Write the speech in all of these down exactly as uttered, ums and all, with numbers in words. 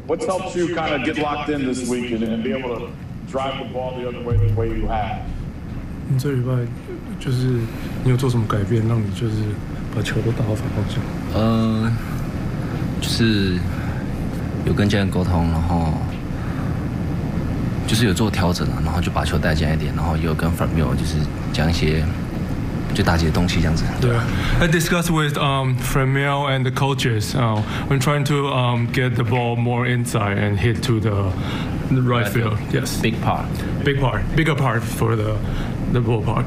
what's helped you kind of get locked in this week and, and be able to drive the ball the other way the way you have? 你这礼拜就是你有做什么改变，让你就是把球都打到反方向？ 呃，就是有跟教练沟通，然后就是有做调整啊，然后就把球带进来一点，然后也有跟 Franmil 就是讲一些就打击的东西这样子。 对 I discussed with um, Franmil and the coaches. Uh, I'm trying to um, get the ball more inside and hit to the, the right, right field. field. Yes. Big part. Big part. Bigger part for the the ball part.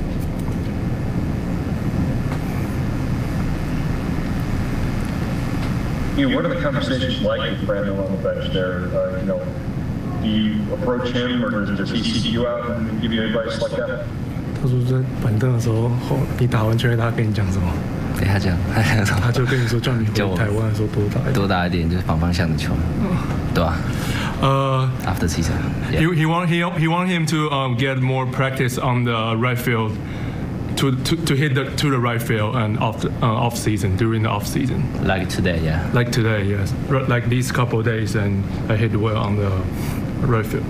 You know, what are the conversations like with Franmil on the bench there? Uh, you know, do you approach him, or does, does he seek you out and give you advice like that? 他说在板凳的时候，你打完全垒打跟你讲什么？ 对他讲， 他就跟你说叫你回台湾的时候多打一点， 多打一点就是反方向的球，对吧？呃 ，After season, yeah. he he want he he want him to um, get more practice on the right field. To, to, to hit the, to the right field and off the, uh, off season during the off season. Like today, yeah. Like today, yes. R- like these couple of days, and I hit well on the right field.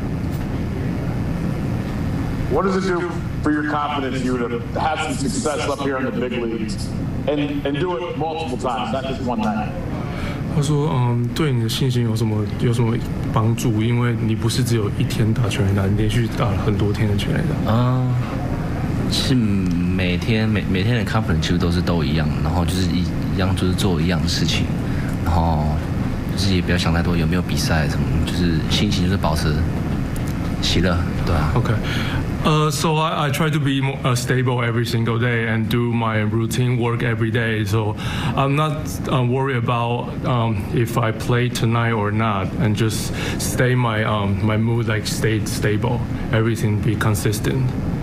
What does it do for your confidence, you to have some success up here in the big leagues, and and do it multiple times, not just one night? 他说：“嗯，对你的信心有什么有什么帮助？因为你不是只有一天打全垒打，你连续打了很多天的全垒打。”啊。 是每天每每天的 confidence 其实都是都一样，然后就是一一样就是做一样的事情，然后就是也不要想太多有没有比赛什么，就是心情就是保持喜乐，对啊。 Okay. Uh, so I, I try to be more, uh, stable every single day and do my routine work every day. So I'm not uh, worried about um, if I play tonight or not, and just stay my um, my mood like stay stable. Everything be consistent.